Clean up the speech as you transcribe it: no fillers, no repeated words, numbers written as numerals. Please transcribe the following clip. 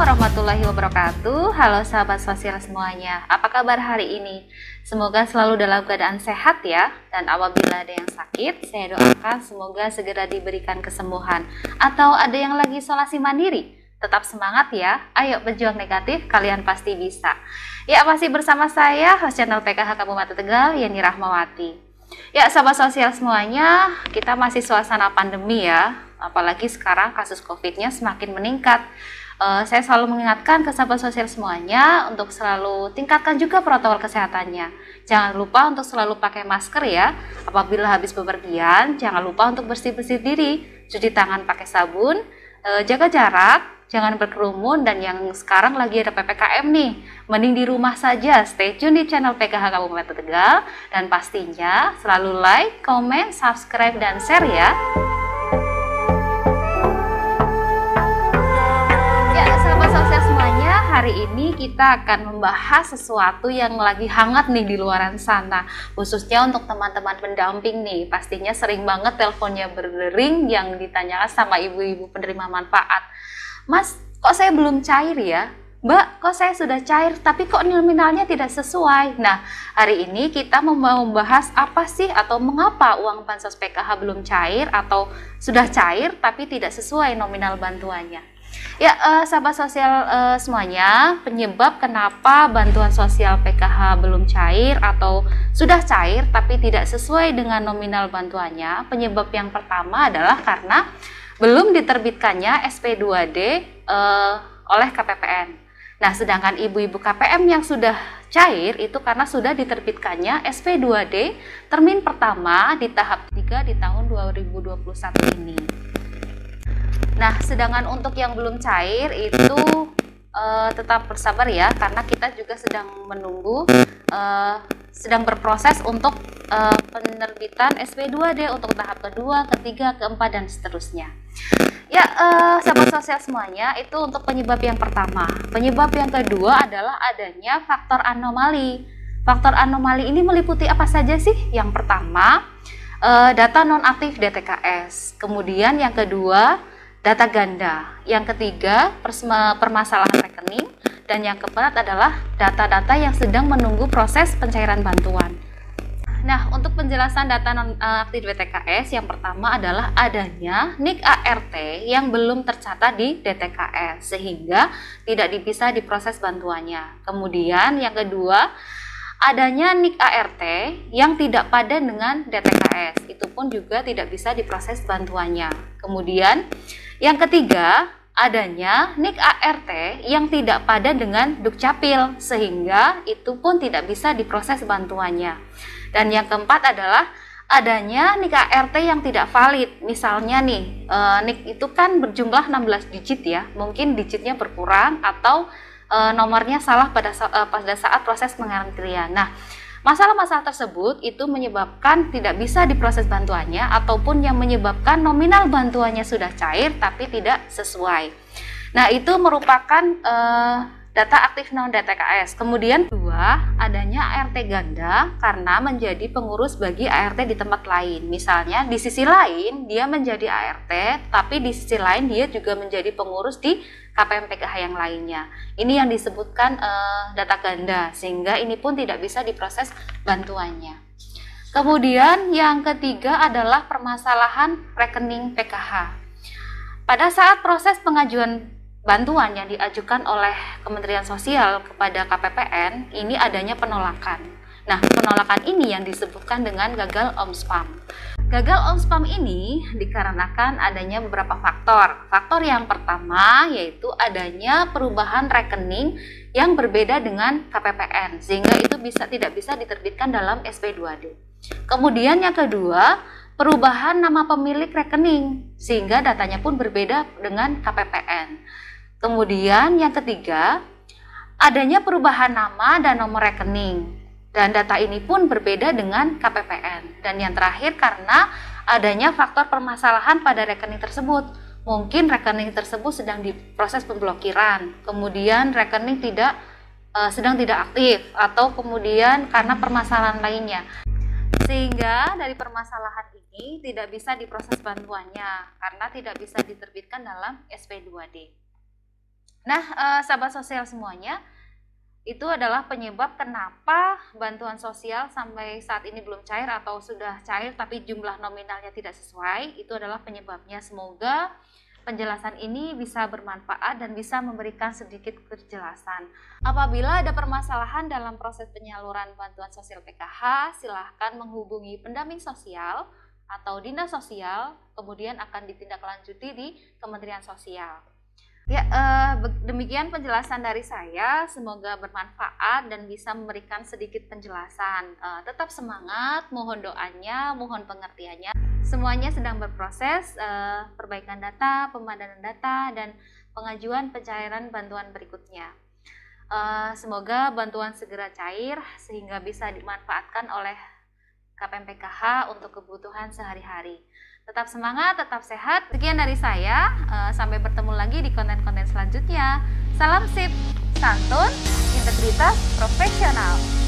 warahmatullahi wabarakatuh. Halo sahabat sosial semuanya, apa kabar hari ini? Semoga selalu dalam keadaan sehat ya. Dan apabila ada yang sakit, saya doakan semoga segera diberikan kesembuhan. Atau ada yang lagi isolasi mandiri, tetap semangat ya. Ayo berjuang negatif, kalian pasti bisa. Ya, masih bersama saya, host channel PKH Kabupaten Tegal, Yeni Rahmawati. Ya, sahabat sosial semuanya, kita masih suasana pandemi ya. Apalagi sekarang kasus COVID-nya semakin meningkat. Saya selalu mengingatkan ke sahabat sosial semuanya untuk selalu tingkatkan juga protokol kesehatannya. Jangan lupa untuk selalu pakai masker ya. Apabila habis bepergian, jangan lupa untuk bersih-bersih diri, cuci tangan pakai sabun, jaga jarak, jangan berkerumun, dan yang sekarang lagi ada PPKM nih, mending di rumah saja. Stay tune di channel PKH Kabupaten Tegal, dan pastinya selalu like, comment, subscribe, dan share ya. Hari ini kita akan membahas sesuatu yang lagi hangat nih di luaran sana, khususnya untuk teman-teman pendamping nih. Pastinya sering banget teleponnya berdering yang ditanyakan sama ibu-ibu penerima manfaat. Mas, kok saya belum cair ya? Mbak, kok saya sudah cair tapi kok nominalnya tidak sesuai? Nah, hari ini kita mau membahas apa sih atau mengapa uang bansos PKH belum cair atau sudah cair tapi tidak sesuai nominal bantuannya. Ya, sahabat sosial semuanya, penyebab kenapa bantuan sosial PKH belum cair atau sudah cair tapi tidak sesuai dengan nominal bantuannya, penyebab yang pertama adalah karena belum diterbitkannya SP2D oleh KPPN. Nah, sedangkan ibu-ibu KPM yang sudah cair itu karena sudah diterbitkannya SP2D termin pertama di tahap 3 di tahun 2021 ini. Nah, sedangkan untuk yang belum cair itu tetap bersabar ya, karena kita juga sedang menunggu, sedang berproses untuk penerbitan SP2D untuk tahap kedua, ketiga, keempat, dan seterusnya. Ya, sahabat sosial semuanya, itu untuk penyebab yang pertama. Penyebab yang kedua adalah adanya faktor anomali. Faktor anomali ini meliputi apa saja sih? Yang pertama, data nonaktif DTKS. Kemudian yang kedua, data ganda. Yang ketiga, permasalahan rekening. Dan yang keempat adalah data-data yang sedang menunggu proses pencairan bantuan. Nah, untuk penjelasan data non-aktif DTKS, yang pertama adalah adanya NIK ART yang belum tercatat di DTKS, sehingga tidak bisa diproses bantuannya. Kemudian yang kedua, adanya NIK ART yang tidak padan dengan DTKS, itu pun juga tidak bisa diproses bantuannya. Kemudian yang ketiga, adanya NIK ART yang tidak padan dengan Dukcapil, sehingga itu pun tidak bisa diproses bantuannya. Dan yang keempat adalah adanya NIK ART yang tidak valid. Misalnya nih, NIK itu kan berjumlah 16 digit ya, mungkin digitnya berkurang atau nomornya salah pada saat proses pengantrian. Nah, masalah-masalah tersebut itu menyebabkan tidak bisa diproses bantuannya ataupun yang menyebabkan nominal bantuannya sudah cair tapi tidak sesuai. Nah, itu merupakan data aktif non DTKS. Kemudian dua, adanya ART ganda karena menjadi pengurus bagi ART di tempat lain. Misalnya di sisi lain dia menjadi ART, tapi di sisi lain dia juga menjadi pengurus di KPM PKH yang lainnya. Ini yang disebutkan data ganda, sehingga ini pun tidak bisa diproses bantuannya. Kemudian yang ketiga adalah permasalahan rekening PKH. Pada saat proses pengajuan bantuan yang diajukan oleh Kementerian Sosial kepada KPPN, ini adanya penolakan. Nah, penolakan ini yang disebutkan dengan gagal OMSPAM. Gagal OMSPAM ini dikarenakan adanya beberapa faktor. Faktor yang pertama yaitu adanya perubahan rekening yang berbeda dengan KPPN, sehingga itu tidak bisa diterbitkan dalam SP2D. Kemudian yang kedua, perubahan nama pemilik rekening, sehingga datanya pun berbeda dengan KPPN. Kemudian yang ketiga, adanya perubahan nama dan nomor rekening, dan data ini pun berbeda dengan KPPN. Dan yang terakhir, karena adanya faktor permasalahan pada rekening tersebut. Mungkin rekening tersebut sedang diproses pemblokiran, kemudian rekening sedang tidak aktif, atau kemudian karena permasalahan lainnya. Sehingga dari permasalahan ini tidak bisa diproses bantuannya karena tidak bisa diterbitkan dalam SP2D. Nah, sahabat sosial semuanya, itu adalah penyebab kenapa bantuan sosial sampai saat ini belum cair atau sudah cair tapi jumlah nominalnya tidak sesuai. Itu adalah penyebabnya. Semoga penjelasan ini bisa bermanfaat dan bisa memberikan sedikit kejelasan. Apabila ada permasalahan dalam proses penyaluran bantuan sosial PKH, silahkan menghubungi pendamping sosial atau dinas sosial, kemudian akan ditindaklanjuti di Kementerian Sosial. Ya, demikian penjelasan dari saya. Semoga bermanfaat dan bisa memberikan sedikit penjelasan. Tetap semangat, mohon doanya, mohon pengertiannya. Semuanya sedang berproses, perbaikan data, pemadanan data, dan pengajuan pencairan bantuan berikutnya. Semoga bantuan segera cair sehingga bisa dimanfaatkan oleh KPM PKH untuk kebutuhan sehari-hari. Tetap semangat, tetap sehat. Sekian dari saya. Sampai bertemu lagi di konten-konten selanjutnya. Salam sip, santun, integritas, profesional.